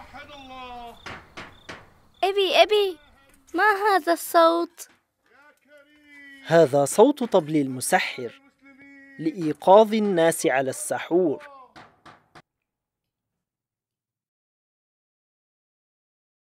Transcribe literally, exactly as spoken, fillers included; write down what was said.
أبي أبي، ما هذا الصوت؟ هذا صوت طبل المسحر لإيقاظ الناس على السحور.